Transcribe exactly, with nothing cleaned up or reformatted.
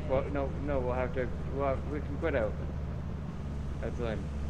Well, no, no, we'll have to. Well, we can put out. That's lame.